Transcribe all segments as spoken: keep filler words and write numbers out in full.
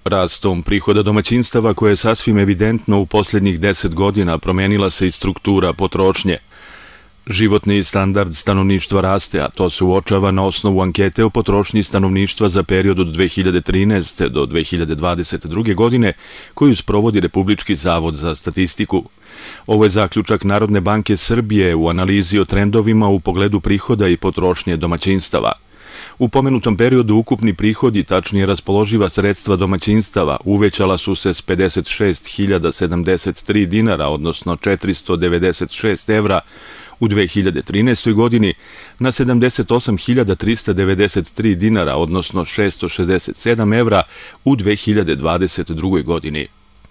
Rastom prihoda domaćinstava koja je sasvim evidentno u posljednjih deset godina promenila se i struktura potrošnje. Životni standard stanovništva raste, a to se uočava na osnovu ankete o potrošnji stanovništva za period od dve hiljade trinaeste. do dve hiljade dvadeset druge. godine, koju sprovodi Republički zavod za statistiku. Ovo je zaključak Narodne banke Srbije u analizi o trendovima u pogledu prihoda i potrošnje domaćinstava. U pomenutom periodu ukupni prihodi, tačnije raspoloživa sredstva domaćinstava, uvećala su se s pedeset šest hiljada sedamdeset tri dinara, odnosno četiristo devedeset šest evra u dve hiljade trinaestoj. godini na sedamdeset osam hiljada trista devedeset tri dinara, odnosno šesto šezdeset sedam evra u dve hiljade dvadeset drugoj. godini.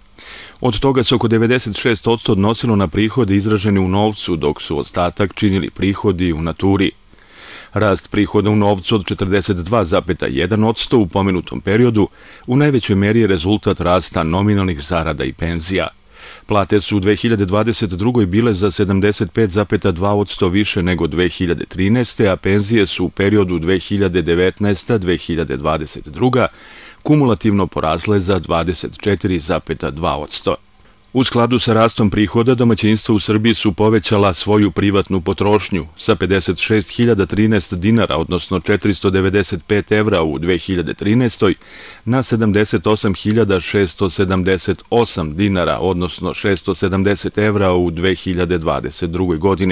Od toga se oko devedeset šest posto odnosilo na prihode izražene u novcu, dok su ostatak činili prihodi u naturi. Rast prihoda u novcu od četrdeset dva zarez jedan posto u pomenutom periodu u najvećoj meri je rezultat rasta nominalnih zarada i penzija. Plate su u dve hiljade dvadeset drugoj. bile za sedamdeset pet zarez dva posto više nego dve hiljade trinaeste. a penzije su u periodu dve hiljade devetnaesta. do dve hiljade dvadeset druga. kumulativno porasle za dvadeset četiri zarez dva posto. U skladu sa rastom prihoda, domaćinstva u Srbiji su povećala svoju privatnu potrošnju sa pedeset šest hiljada trinaest dinara, odnosno četiristo devedeset pet evra u dve hiljade trinaestoj. na sedamdeset osam hiljada šesto sedamdeset osam dinara, odnosno šesto sedamdeset evra u dve hiljade dvadeset drugoj. godini.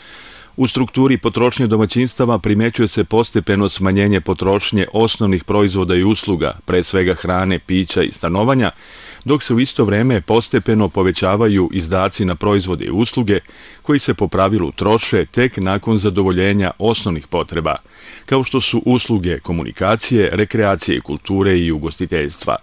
U strukturi potrošnje domaćinstava primećuje se postepeno smanjenje potrošnje osnovnih proizvoda i usluga, pre svega hrane, pića i stanovanja, dok se u isto vreme postepeno povećavaju izdaci na proizvode i usluge koji se po pravilu troše tek nakon zadovoljenja osnovnih potreba, kao što su usluge komunikacije, rekreacije i kulture i ugostiteljstva.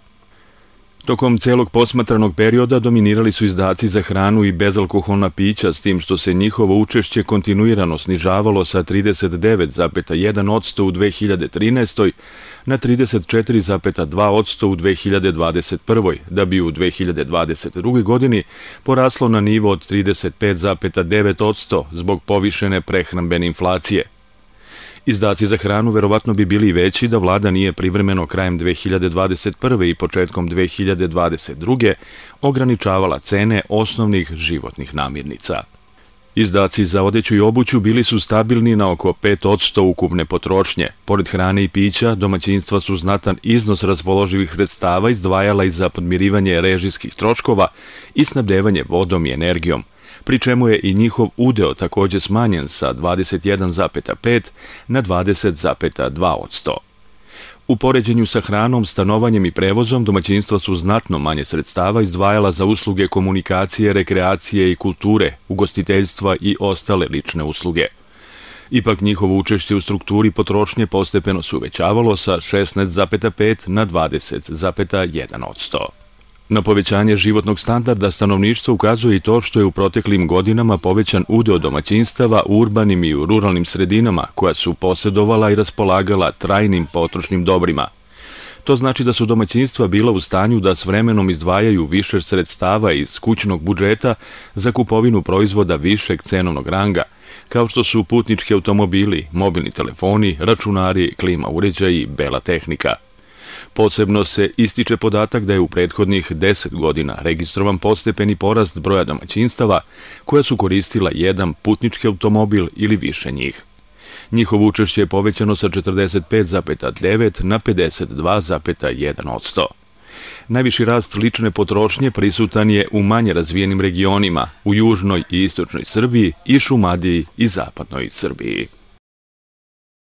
Tokom celog posmatranog perioda dominirali su izdaci za hranu i bezalkoholna pića, s tim što se njihovo učešće kontinuirano snižavalo sa trideset devet zarez jedan posto u dve hiljade trinaestoj. na trideset četiri zarez dva posto u dve hiljade dvadeset prvoj. da bi u dve hiljade dvadeset drugoj. godini poraslo na nivo od trideset pet zarez devet posto zbog povišene prehrambene inflacije. Izdaci za hranu verovatno bi bili veći da vlada nije privremeno krajem dve hiljade dvadeset prve. i početkom dve hiljade dvadeset druge. ograničavala cene osnovnih životnih namirnica. Izdaci za odeću i obuću bili su stabilni na oko pet posto ukupne potrošnje. Pored hrane i pića, domaćinstva su znatan iznos raspoloživih sredstava izdvajala i za podmirivanje režijskih troškova i snabdevanje vodom i energijom, pri čemu je i njihov udeo takođe smanjen sa dvadeset jedan zarez pet na dvadeset zarez dva posto. U poređenju sa hranom, stanovanjem i prevozom, domaćinstva su znatno manje sredstava izdvajala za usluge komunikacije, rekreacije i kulture, ugostiteljstva i ostale lične usluge. Ipak njihovo učešće u strukturi potrošnje postepeno se uvećavalo sa šesnaest zarez pet na dvadeset zarez jedan posto. Na povećanje životnog standarda stanovništva ukazuje i to što je u proteklim godinama povećan udeo domaćinstava u urbanim i u ruralnim sredinama koja su posjedovala i raspolagala trajnim potrošnim dobrima. To znači da su domaćinstva bila u stanju da s vremenom izdvajaju više sredstava iz kućnog budžeta za kupovinu proizvoda višeg cenovnog ranga, kao što su putnički automobili, mobilni telefoni, računari, klima uređaji i bela tehnika. Posebno se ističe podatak da je u prethodnih deset godina registrovan postepeni porast broja domaćinstava koja su koristila jedan putnički automobil ili više njih. Njihovo učešće je povećano sa četrdeset pet zarez devet na pedeset dva zarez jedan posto. Najviši rast lične potrošnje prisutan je u manje razvijenim regionima, u južnoj i istočnoj Srbiji i Šumadiji i zapadnoj Srbiji.